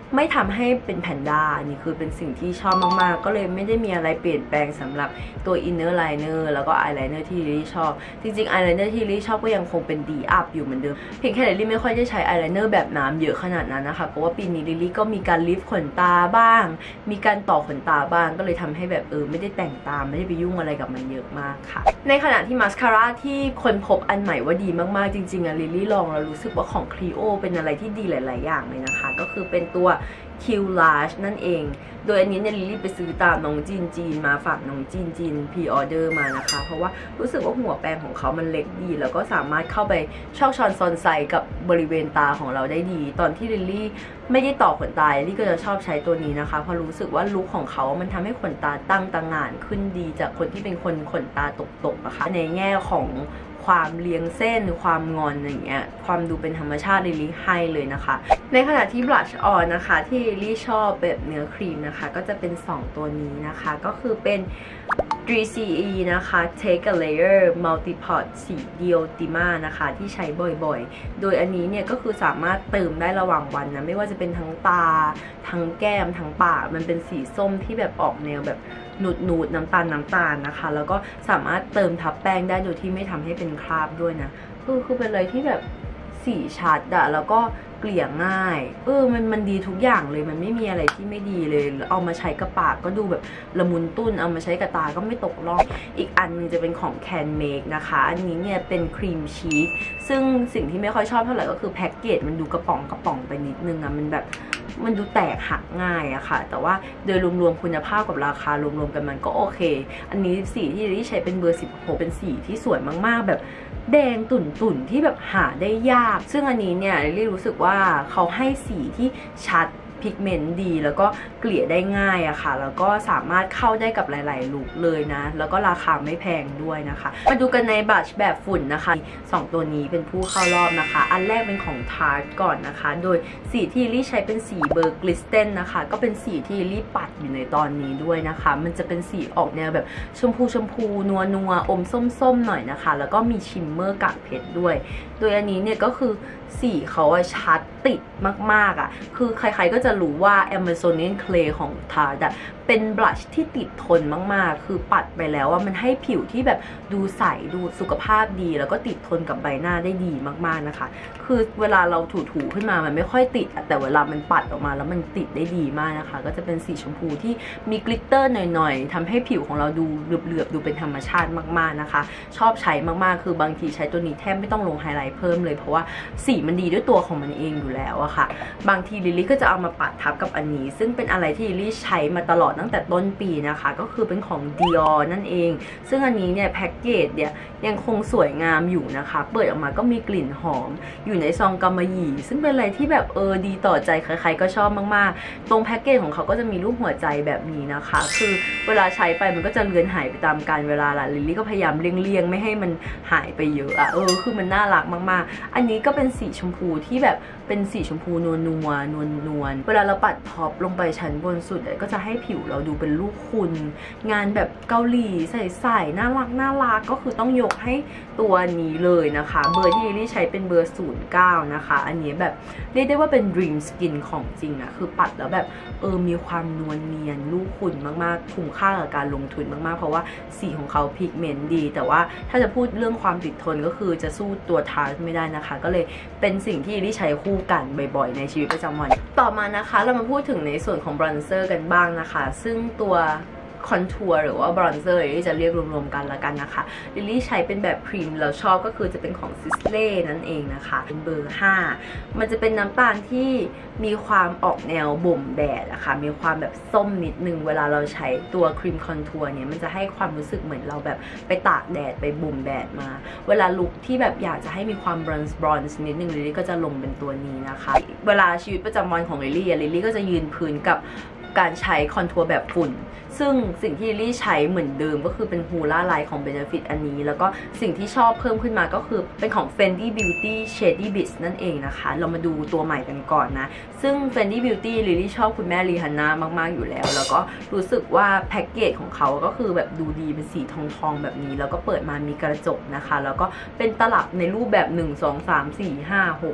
ไม่ทำให้เป็นแพนด้านี่คือเป็นสิ่งที่ชอบมากๆก็เลยไม่ได้มีอะไรเปลี่ยนแปลงสำหรับตัวอินเนอร์ไลเนอร์แล้วก็อายไลเนอร์ที่ลิลลี่ชอบจริงๆอายไลเนอร์ที่ลิลลี่ชอบก็ยังคงเป็นดีอัพอยู่เหมือนเดิมเพียงแค่ลิลลี่ไม่ค่อยได้ใช้อายไลเนอร์แบบน้ำเยอะขนาดนั้นนะคะเพราะว่าปีนี้ลิลลี่ก็มีการลิฟต์ขนตาบ้างมีการต่อขนตาบ้างก็เลยทำให้แบบเออไม่ได้แต่งตามไม่ได้ไปยุ่งอะไรกับมันเยอะมากค่ะในขณะที่มาสคาร่าที่คนพบอันใหม่ว่าดีมากๆจริงๆอะลิลลี่ลองแล้วรู้สึกว่าของ Clio เป็นอะไรที่ดีหลายๆอย่างเลยนะคะก็คือเป็นตัว Q Large นั่นเอง โดยอันนี้เนี่ยลิลลี่ไปซื้อตามน้องจีนจีนมาฝากน้องจีนจีนพรีออเดอร์มานะคะเพราะว่ารู้สึกว่าหัวแปรงของเขามันเล็กดีแล้วก็สามารถเข้าไปช่องช้อนซอนไซกับบริเวณตาของเราได้ดีตอนที่ลิลลี่ไม่ได้ต่อขนตาลิลลี่ก็จะชอบใช้ตัวนี้นะคะเพราะรู้สึกว่าลุคของเขามันทำให้ขนตาตั้งตางานขึ้นดีจากคนที่เป็นคนขนตาตกๆนะคะในแง่ของความเลี้ยงเส้นความงอนอย่างเงี้ยความดูเป็นธรรมชาติลิลลี่ให้เลยนะคะในขณะที่บลัชออนนะคะที่ลิลลี่ชอบแบบเนื้อครีมนะคะก็จะเป็นสองตัวนี้นะคะก็คือเป็น ทรี ซี อี นะคะ Take a Layer Multi-Pot สีเดียวติมานะคะที่ใช้บ่อยๆโดยอันนี้เนี่ยก็คือสามารถเติมได้ระหว่างวันนะไม่ว่าจะเป็นทั้งตาทั้งแก้มทั้งปากมันเป็นสีส้มที่แบบออกแนวแบบนูดนูดน้ำตาลน้ำตาลนะคะแล้วก็สามารถเติมทับแป้งได้โดยที่ไม่ทำให้เป็นคราบด้วยนะคือคือเป็นอะไรที่แบบสีชัดอะแล้วก็เกลี่ยง่ายเออมันมันดีทุกอย่างเลยมันไม่มีอะไรที่ไม่ดีเลยเอามาใช้กับปากก็ดูแบบละมุนตุ้นเอามาใช้กับตาก็ไม่ตกล่องอีกอันนึงจะเป็นของ Can Make นะคะอันนี้เนี่ยเป็นครีมชีสซึ่งสิ่งที่ไม่ค่อยชอบเท่าไหร่ก็คือแพ็กเกจมันดูกระป๋องกระป๋องไปนิดนึงอะมันแบบมันดูแตกหักง่ายอะค่ะแต่ว่าโดยรวมๆคุณภาพกับราคารวมๆกันมันก็โอเคอันนี้สีที่ลิลลี่ใช้เป็นเบอร์สิบหกเป็นสีที่สวยมากๆแบบแดงตุ่นๆที่แบบหาได้ยากซึ่งอันนี้เนี่ยลิลลี่รู้สึกว่าเขาให้สีที่ชัดพิกเมนต์ดีแล้วก็เกลี่ยได้ง่ายอะค่ะแล้วก็สามารถเข้าได้กับหลายๆลุคเลยนะแล้วก็ราคาไม่แพงด้วยนะคะมาดูกันในบัตชแบบฝุ่นนะคะสองตัวนี้เป็นผู้เข้ารอบนะคะอันแรกเป็นของ Tarte ก่อนนะคะโดยสีที่ลิลลี่ใช้เป็นสีเบอร์กลิสเตนนะคะก็เป็นสีที่ลิลลี่ปัดอยู่ในตอนนี้ด้วยนะคะมันจะเป็นสีออกแนวแบบชมพูชมพูนัวนัวอมส้มๆหน่อยนะคะแล้วก็มีชิมเมอร์กากเพชรด้วยโดยอันนี้เนี่ยก็คือสีเขาอะชัดติดมากๆอะคือใครๆก็จะรู้ว่า Amazonian Clay ของ Tarte อะเป็นบลัชที่ติดทนมากๆคือปัดไปแล้วว่ามันให้ผิวที่แบบดูใสดูสุขภาพดีแล้วก็ติดทนกับใบหน้าได้ดีมากๆนะคะคือเวลาเราถูๆขึ้นมามันไม่ค่อยติดแต่เวลามันปัดออกมาแล้วมันติดได้ดีมากนะคะก็จะเป็นสีชมพูที่มีกลิตเตอร์หน่อยๆทำให้ผิวของเราดูเหลือบๆดูเป็นธรรมชาติมากๆนะคะชอบใช้มากๆคือบางทีใช้ตัวนี้แทบไม่ต้องลงไฮไลท์เพิ่มเลยเพราะว่าสีมันดีด้วยตัวของมันเองอยู่แล้วอะค่ะบางทีลิลลี่ก็จะเอามาปัดทับกับอันนี้ซึ่งเป็นอะไรที่ลิลลี่ใช้มาตลอดตั้งแต่ต้นปีนะคะก็คือเป็นของ Dior นั่นเองซึ่งอันนี้เนี่ยแพ็กเกจเนี่ยยังคงสวยงามอยู่นะคะเปิดออกมาก็มีกลิ่นหอมอยู่ในซองกำมะหยี่ซึ่งเป็นอะไรที่แบบเออดีต่อใจใครๆก็ชอบมากๆตรงแพ็กเกจของเขาก็จะมีรูปหัวใจแบบนี้นะคะคือเวลาใช้ไปมันก็จะเลือนหายไปตามกาลเวลาละลิลลี่ก็พยายามเลี่ยงๆไม่ให้มันหายไปเยอะอะเออคือมันน่ารักมากๆอันนี้ก็เป็นสีชมพูที่แบบเป็นสีชมพูนวลนวลนวลนวลเวลาเราปัดท็อปลงไปชั้นบนสุดก็จะให้ผิวเราดูเป็นลูกคุณงานแบบเกาหลีใส่ๆน่ารักน่ารักก็คือต้องยกให้ตัวนี้เลยนะคะเบอร์ที่ลิลลี่ใช้เป็นเบอร์ศูนย์เก้านะคะอันนี้แบบเรียกได้ว่าเป็น Dream Skin ของจริงอะคือปัดแล้วแบบเออมีความนวลเนียนลูกคุณมากๆคุ้มค่ากับการลงทุนมากๆเพราะว่าสีของเขาพิกเมนต์ดีแต่ว่าถ้าจะพูดเรื่องความติดทนก็คือจะสู้ตัวทาร์ไม่ได้นะคะก็เลยเป็นสิ่งที่ลิลลี่ใช้คู่กันบ่อยๆในชีวิตประจำวันต่อมานะคะเรามาพูดถึงในส่วนของบรอนเซอร์กันบ้างนะคะซึ่งตัวคอนทัวร์หรือว่าบรอนเซอร์ที่จะเรียกรวมๆกันละกันนะคะลิลลี่ใช้เป็นแบบครีมเราชอบก็คือจะเป็นของซิสเล่นั่นเองนะคะเป็นเบอร์ห้ามันจะเป็นน้ำตาลที่มีความออกแนวบ่มแดดอะคะมีความแบบส้มนิดนึงเวลาเราใช้ตัวครีมคอนทัวร์เนี่ยมันจะให้ความรู้สึกเหมือนเราแบบไปตากแดดไปบ่มแดดมาเวลาลุคที่แบบอยากจะให้มีความบรอนซ์บรอนซ์นิดนึงลิลลี่ก็จะลงเป็นตัวนี้นะคะเวลาชีวิตประจำวันของลิลลี่ลิลลี่ก็จะยืนพื้นกับการใช้คอนทัวร์แบบฝุ่นซึ่งสิ่งที่ลิลลี่ใช้เหมือนเดิมก็คือเป็นฮูล่าไลท์ของ Benefit อันนี้แล้วก็สิ่งที่ชอบเพิ่มขึ้นมาก็คือเป็นของ Fenty Beauty Shady Beats นั่นเองนะคะเรามาดูตัวใหม่กันก่อนนะซึ่ง Fenty Beauty ลิลลี่ชอบคุณแม่รีฮันน่ามากๆอยู่แล้วแล้วก็รู้สึกว่าแพ็กเกจของเขาก็คือแบบดูดีเป็นสีทองๆแบบนี้แล้วก็เปิดมามีกระจกนะคะแล้วก็เป็นตลับในรูปแบบหนึ่ง สอง สาม สี่ ห้า หก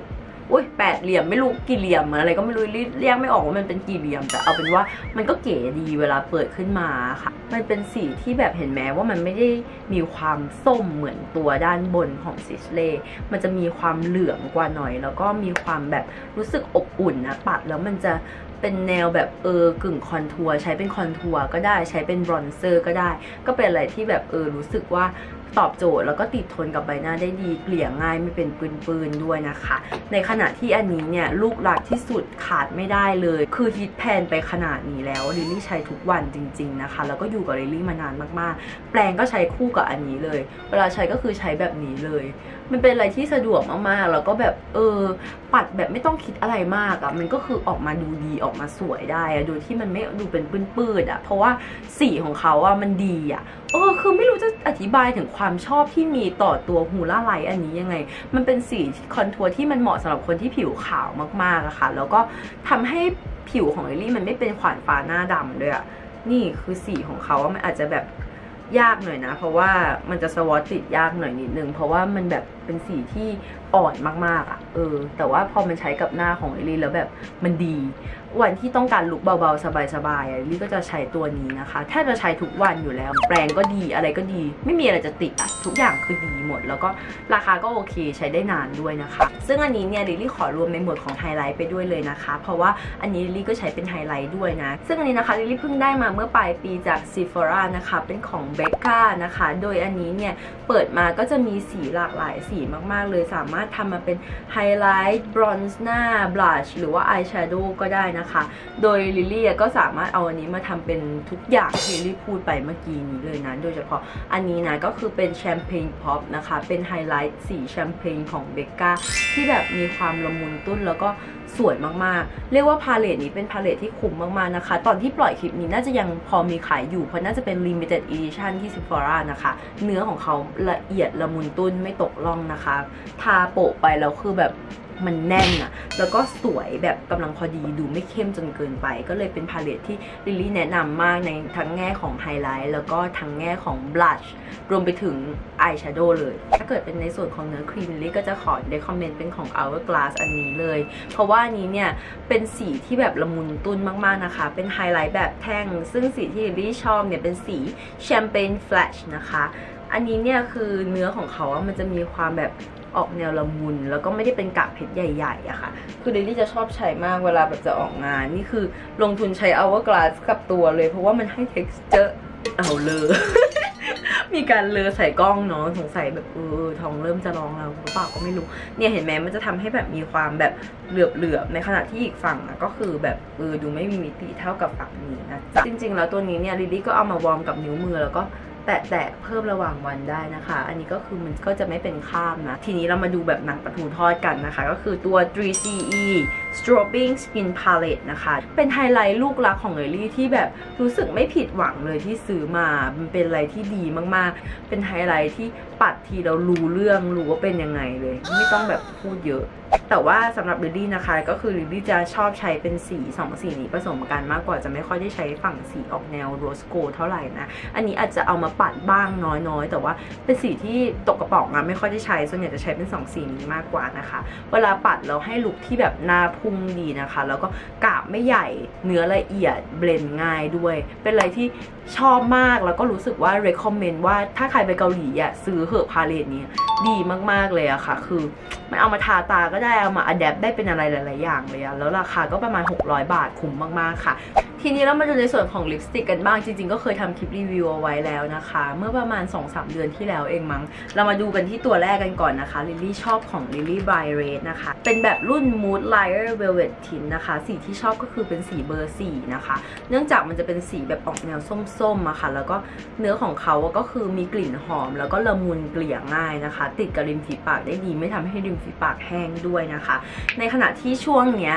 อุ้ยแปดเหลี่ยมไม่รู้กี่เหลี่ยมอะไรก็ไม่รู้เรียกไม่ออกว่ามันเป็นกี่เหลี่ยมแต่เอาเป็นว่ามันก็เก๋ดีเวลาเปิดขึ้นมาค่ะมันเป็นสีที่แบบเห็นแม้ว่ามันไม่ได้มีความส้มเหมือนตัวด้านบนของซิสเล่มันจะมีความเหลืองกว่าหน่อยแล้วก็มีความแบบรู้สึกอบอุ่นนะปัดแล้วมันจะเป็นแนวแบบเออกึ่งคอนทัวร์ใช้เป็นคอนทัวร์ก็ได้ใช้เป็นบรอนเซอร์ก็ได้ก็เป็นอะไรที่แบบเออรู้สึกว่าตอบโจทย์แล้วก็ติดทนกับใบหน้าได้ดีเกลี่ยง่ายไม่เป็นปืนๆด้วยนะคะในขณะที่อันนี้เนี่ยลูกรักที่สุดขาดไม่ได้เลยคือฮิตแพนไปขนาดนี้แล้วลิลลี่ใช้ทุกวันจริงๆนะคะแล้วก็อยู่กับลิลลี่มานานมากๆแปรงก็ใช้คู่กับอันนี้เลยเวลาใช้ก็คือใช้แบบนี้เลยมันเป็นอะไรที่สะดวกมากๆแล้วก็แบบเออปัดแบบไม่ต้องคิดอะไรมากอะมันก็คือออกมาดูดีออกมาสวยได้อะโดยที่มันไม่ดูเป็นปื้นๆอะเพราะว่าสีของเขาอะมันดีอะเออคือไม่รู้จะอธิบายถึงความชอบที่มีต่อตัวฮูล่าไลท์อันนี้ยังไงมันเป็นสีคอนทัวร์ที่มันเหมาะสำหรับคนที่ผิวขาวมากๆอะค่ะแล้วก็ทำให้ผิวของลิลลี่มันไม่เป็นขวานฟ้าหน้าดำด้วยอะนี่คือสีของเขาว่ามันอาจจะแบบยากหน่อยนะเพราะว่ามันจะสวอตติดยากหน่อยนิดนึงเพราะว่ามันแบบเป็นสีที่อ่อนมากๆอ่ะเออแต่ว่าพอมันใช้กับหน้าของลิลลี่แล้วแบบมันดีวันที่ต้องการลุคเบาๆสบายๆลิลลี่ก็จะใช้ตัวนี้นะคะแทบจะใช้ทุกวันอยู่แล้วแปรงก็ดีอะไรก็ดีไม่มีอะไรจะติดอ่ะทุกอย่างคือดีหมดแล้วก็ราคาก็โอเคใช้ได้นานด้วยนะคะซึ่งอันนี้เนี่ยลิลลี่ขอรวมในหมวดของไฮไลท์ไปด้วยเลยนะคะเพราะว่าอันนี้ลิลลี่ก็ใช้เป็นไฮไลท์ด้วยนะซึ่งอันนี้นะคะลิลลี่เพิ่งได้มาเมื่อปลายปีจาก Sephora นะคะเป็นของเบคก้านะคะโดยอันนี้เนี่ยเปิดมาก็จะมีสีหลากหลายสีมากๆเลยสามารถทำมาเป็นไฮไลท์บรอนซ์หน้าบลัชหรือว่าอายแชโดว์ก็ได้นะคะโดยลิลลี่ก็สามารถเอาอันนี้มาทำเป็นทุกอย่างที่ลิลลี่พูดไปเมื่อกี้นี้เลยนะโดยเฉพาะอันนี้นะก็คือเป็นแชมเปญพ็อปนะคะเป็นไฮไลท์สีแชมเปญของเบคก้าที่แบบมีความละมุนตุ้นแล้วก็สวยมากๆเรียกว่าพาเลตนี้เป็นพาเลตที่คุ้มมากๆนะคะตอนที่ปล่อยคลิปนี้น่าจะยังพอมีขายอยู่เพราะน่าจะเป็น limited edition ที่ Sephora นะคะเนื้อของเขาละเอียดละมุนตุ้นไม่ตกล่องนะคะทาโปะไปแล้วคือแบบมันแน่นอะแล้วก็สวยแบบกำลังพอดีดูไม่เข้มจนเกินไปก็เลยเป็นพาเลตที่ลิลลี่แนะนำมากในทั้งแง่ของไฮไลท์แล้วก็ทั้งแง่ของบลัชรวมไปถึงอายแชโดว์เลยถ้าเกิดเป็นในส่วนของเนื้อครีมลิลลี่ก็จะขอได้คอมเมนต์เป็นของ Hourglass อันนี้เลยเพราะว่าอันนี้เนี่ยเป็นสีที่แบบละมุนตุ้นมากๆนะคะเป็นไฮไลท์แบบแท่งซึ่งสีที่ลิลลี่ชอบเนี่ยเป็นสีแชมเปญแฟลชนะคะอันนี้เนี่ยคือเนื้อของเขาอะมันจะมีความแบบออกแนวละมุนแล้วก็ไม่ได้เป็นกากเพชรใหญ่ๆอะค่ะคือลิลลี่จะชอบใช้มากเวลาแบบจะออกงานนี่คือลงทุนใช้ Hourglass กับตัวเลยเพราะว่ามันให้ texture เอาเลย มีการเลอใส่กล้องเนาะสงสัยแบบเออท้องเริ่มจะร้องแล้วหรือเปล่าก็ไม่รู้เนี่ยเห็นไหมมันจะทำให้แบบมีความแบบเหลือบๆในขณะที่อีกฝั่งนะก็คือแบบเออดูไม่มีมิติเท่ากับฝั่งนี้นะจ๊ะจริงๆแล้วตัวนี้เนี่ยลิลลี่ก็เอามาวอร์มกับนิ้วมือแล้วก็แตะๆเพิ่มระหว่างวันได้นะคะอันนี้ก็คือมันก็จะไม่เป็นคราบนะทีนี้เรามาดูแบบหนังปลาทูทอดกันนะคะก็คือตัว ทรี ซี อี Strobing Skin Palette นะคะเป็นไฮไลท์ลูกรักของลิลลี่ที่แบบรู้สึกไม่ผิดหวังเลยที่ซื้อมามันเป็นอะไรที่ดีมากๆเป็นไฮไลท์ที่ปัดทีเรารู้เรื่องรู้ว่าเป็นยังไงเลยไม่ต้องแบบพูดเยอะแต่ว่าสำหรับลิลลี่นะคะก็คือลิลลี่จะชอบใช้เป็นสีสองสีนี้ผสมกันมากกว่าจะไม่ค่อยได้ใช้ฝั่งสีออกแนวโรสโกเท่าไหร่นะอันนี้อาจจะเอามาปัดบ้างน้อยๆแต่ว่าเป็นสีที่ตกกระป๋องอะไม่ค่อยได้ใช้ส่วนใหญ่จะใช้เป็นสองสีนี้มากกว่านะคะเวลาปัดเราให้ลุคที่แบบหน้าพุ่งดีนะคะแล้วก็กาบไม่ใหญ่เนื้อละเอียดเบลนด์ง่ายด้วยเป็นอะไรที่ชอบมากแล้วก็รู้สึกว่า recommend ว่าถ้าใครไปเกาหลีอะซื้อเหอะพาเลตนี้ดีมากๆเลยอะค่ะคือมันเอามาทาตาก็ได้เอามาอัดแอปได้เป็นอะไรหลายๆอย่างเลยอะแล้วราคาก็ประมาณหกร้อยบาทคุ้มมากๆค่ะทีนี้เรามาดูในส่วนของลิปสติกกันบ้างจริงๆก็เคยทำคลิปรีวิวเอาไว้แล้วนะคะเมื่อประมาณ สองสาม เดือนที่แล้วเองมั้งเรามาดูกันที่ตัวแรกกันก่อนนะคะลิลลี่ชอบของ Lily by Red นะคะเป็นแบบรุ่น Mood Lighter Velvet Tint นะคะสีที่ชอบก็คือเป็นสีเบอร์สี่นะคะเนื่องจากมันจะเป็นสีแบบออกแนวส้มๆอะค่ะแล้วก็เนื้อของเขาก็คือมีกลิ่นหอมแล้วก็ละมุนเกลี่ยง่ายนะคะติดกับริมฝีปากได้ดีไม่ทำให้ริมฝีปากแห้งด้วยนะคะในขณะที่ช่วงเนี้ย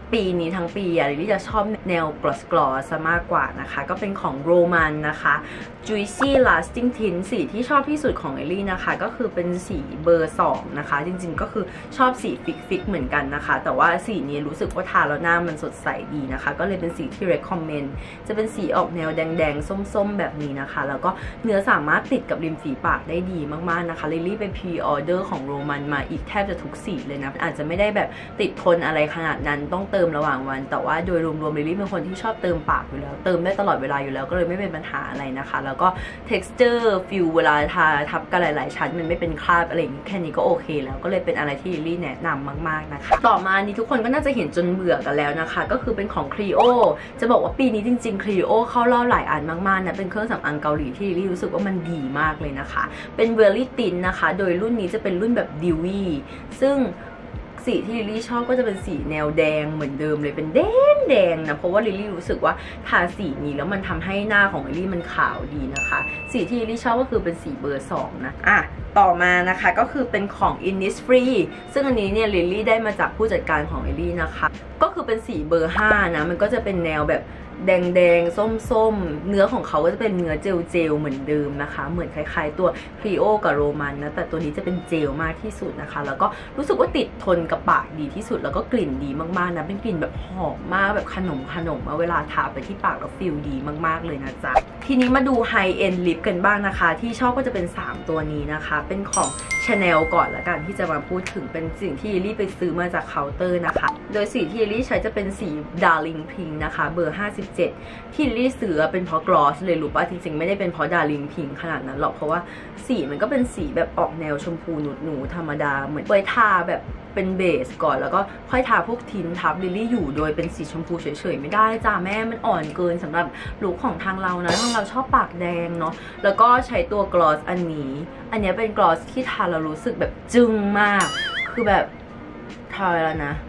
ปีนี้ทั้งปีอะลิลลี่จะชอบแนวกลอสกลอสมากกว่านะคะก็เป็นของโรมันนะคะ Juicy Lasting Tint สีที่ชอบที่สุดของลิลลี่นะคะก็คือเป็นสีเบอร์สองนะคะจริงๆก็คือชอบสีฟิกฟิกเหมือนกันนะคะแต่ว่าสีนี้รู้สึกว่าทาแล้วหน้ามันสดใสดีนะคะก็เลยเป็นสีที่ recommend จะเป็นสีออกแนวแดงๆส้มๆแบบนี้นะคะแล้วก็เนื้อสามารถติดกับริมฝีปากได้ดีมากๆนะคะลิลลี่ไปพรีออเดอร์ของโรมันมาอีกแทบจะทุกสีเลยนะอาจจะไม่ได้แบบติดทนอะไรขนาดนั้นต้องเติมระหว่างวันแต่ว่าโดยรวมๆลิลลี่เป็นคนที่ชอบเติมปากอยู่แล้วเติมได้ตลอดเวลาอยู่แล้วก็เลยไม่เป็นปัญหาอะไรนะคะแล้วก็ texture feel เวลาทาทับกันหลายๆชั้นมันไม่เป็นคราบอะไรอย่างนี้แค่นี้ก็โอเคแล้วก็เลยเป็นอะไรที่ลิลลี่แนะนำมากๆนะคะต่อมานี้ทุกคนก็น่าจะเห็นจนเบื่อกันแล้วนะคะก็คือเป็นของ Clio จะบอกว่าปีนี้จริงๆ Clio เข้ารอบหลายอันมากๆนะเป็นเครื่องสำอางเกาหลีที่ลิลลี่รู้สึกว่ามันดีมากเลยนะคะเป็นเวลลี่ตินนะคะโดยรุ่นนี้จะเป็นรุ่นแบบดิวีซึ่งสีที่ลิลลี่ชอบก็จะเป็นสีแนวแดงเหมือนเดิมเลยเป็นแดงแดงนะเพราะว่าลิลลี่รู้สึกว่าทาสีนี้แล้วมันทำให้หน้าของลิลลี่มันขาวดีนะคะสีที่ลิลลี่ชอบก็คือเป็นสีเบอร์สองนะอ่ะต่อมานะคะก็คือเป็นของ Innisfree ซึ่งอันนี้เนี่ยลิลลี่ได้มาจากผู้จัดการของลิลลี่นะคะก็คือเป็นสีเบอร์ห้านะมันก็จะเป็นแนวแบบแดงๆส้มๆเนื้อของเขาก็จะเป็นเนื้อเจลๆเหมือนเดิมนะคะเหมือนคล้ายๆตัวคลีโอกับโรมันนะแต่ตัวนี้จะเป็นเจลมากที่สุดนะคะแล้วก็รู้สึกว่าติดทนกับปากดีที่สุดแล้วก็กลิ่นดีมากๆนะเป็นกลิ่นแบบหอมมากแบบขนมขนมเวลาทาไปที่ปากแล้วฟีลดีมากๆเลยนะจ๊ะทีนี้มาดูไฮเอ็นด์ลิปกันบ้างนะคะที่ชอบก็จะเป็นสามตัวนี้นะคะเป็นของ Chanel ก่อนละกันที่จะมาพูดถึงเป็นสิ่งที่ลิลลี่ไปซื้อมาจากเคาน์เตอร์นะคะโดยสีที่ลิลลี่ใช้จะเป็นสี Darling Pink นะคะเบอร์ห้าสิบเจ็ดที่ลิลลี่ซื้อเป็นเพราะกลอสเลยรู้ป่ะจริงๆไม่ได้เป็นเพราะ Darling Pink ขนาดนั้นหรอกเพราะว่าสีมันก็เป็นสีแบบออกแนวชมพูหนูๆธรรมดาเหมือนไว้ทาแบบเป็นเบสก่อนแล้วก็ค่อยทาพวกทินทับลิลลี่อยู่โดยเป็นสีชมพูเฉยๆไม่ได้จ้าแม่มันอ่อนเกินสำหรับลุคของทางเรานะทางเราชอบปากแดงเนาะแล้วก็ใช้ตัวกลอสอันนี้อันนี้เป็นกลอสที่ทาเรารู้สึกแบบจึ้งมากคือแบบทาแล้วนะ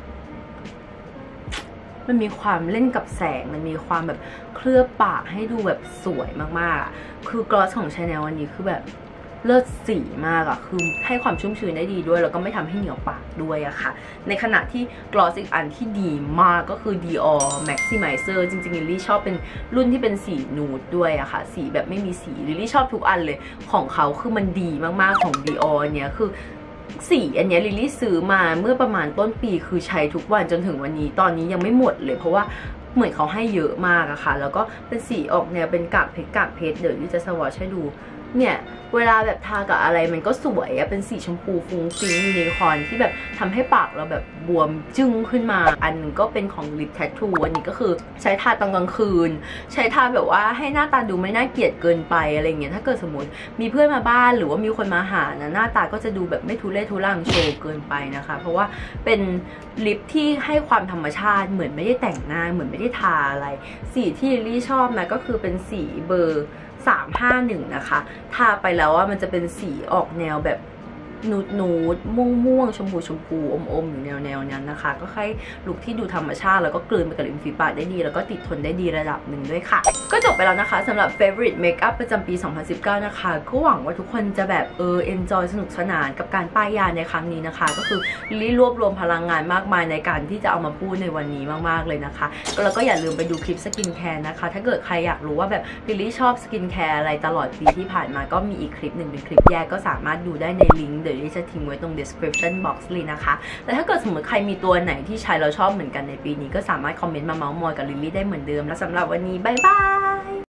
มันมีความเล่นกับแสงมันมีความแบบเคลือบปากให้ดูแบบสวยมากๆคือกลอสของ Chanel อันนี้คือแบบเลิศสีมากอะคือให้ความชุ่มชื้นได้ดีด้วยแล้วก็ไม่ทำให้เหนียวปากด้วยอะค่ะในขณะที่กลอสอีกอันที่ดีมากก็คือ Dior Maximizer จริงๆลิลลี่ชอบเป็นรุ่นที่เป็นสีนูดด้วยอะค่ะสีแบบไม่มีสีลิลลี่ชอบทุกอันเลยของเขาคือมันดีมากๆของ Dior เนี้ยคือสีอันนี้ลิลลี่ซื้อมาเมื่อประมาณต้นปีคือใช้ทุกวันจนถึงวันนี้ตอนนี้ยังไม่หมดเลยเพราะว่าเหมือนเขาให้เยอะมากอะค่ะแล้วก็เป็นสีออกแนวเป็นกากเพชรกากเพชรเดี๋ยวลิลลี่จะสวอชให้ดูเนี่ยเวลาแบบทากับอะไรมันก็สวยอะเป็นสีชมพูฟุ้งฟิ้งยูนิคอร์นที่แบบทำให้ปากเราแบบบวมจึ้งขึ้นมาอันนึงก็เป็นของ Lip Tattoo อันนี้ก็คือใช้ทาตอนกลางคืนใช้ทาแบบว่าให้หน้าตาดูไม่น่าเกลียดเกินไปอะไรเงี้ยถ้าเกิดสมมติมีเพื่อนมาบ้านหรือว่ามีคนมาหานะหน้าตาก็จะดูแบบไม่ทุเรศทุรังโชว์เกินไปนะคะเพราะว่าเป็นลิปที่ให้ความธรรมชาติเหมือนไม่ได้แต่งหน้าเหมือนไม่ได้ทาอะไรสีที่ลิลลี่ชอบนะก็คือเป็นสีเบอร์สามห้าหนึ่งนะคะทาไปแล้วว่ามันจะเป็นสีออกแนวแบบนูดนูดม่วงม่วงชมพูชมพูอมอมอยู่แนวแนวนั้นนะคะก็ให้ลุคที่ดูธรรมชาติแล้วก็กลืนไปกับริมฝีปากได้ดีแล้วก็ติดทนได้ดีระดับหนึ่งด้วยค่ะก็จบไปแล้วนะคะสำหรับ favorite makeup ประจำปี สองพันสิบเก้า นะคะก็หวังว่าทุกคนจะแบบเออ enjoy สนุกสนานกับการป้ายยาในครั้งนี้นะคะก็คือลิลลี่รวบรวมพลังงานมากมายในการที่จะเอามาพูดในวันนี้มากๆเลยนะคะแล้วก็อย่าลืมไปดูคลิปสกินแคร์นะคะถ้าเกิดใครอยากรู้ว่าแบบลิลลี่ชอบสกินแคร์อะไรตลอดปีที่ผ่านมาก็มีอีกคลิปหนึ่งเป็นคลิปแยกก็สามารถดูได้ในลิงก์เดี๋ยวลิลลี่จะทิ้งไว้ตรง description box เลยนะคะแต่ถ้าเกิดสมมติใครมีตัวไหนที่ใช้เราชอบเหมือนกันในปีนี้ก็สามารถคอมเมนต์มาเมาส์มอยกับลิลลี่ได้เหมือนเดิมแล้วสำหรับวันนี้บ๊ายบาย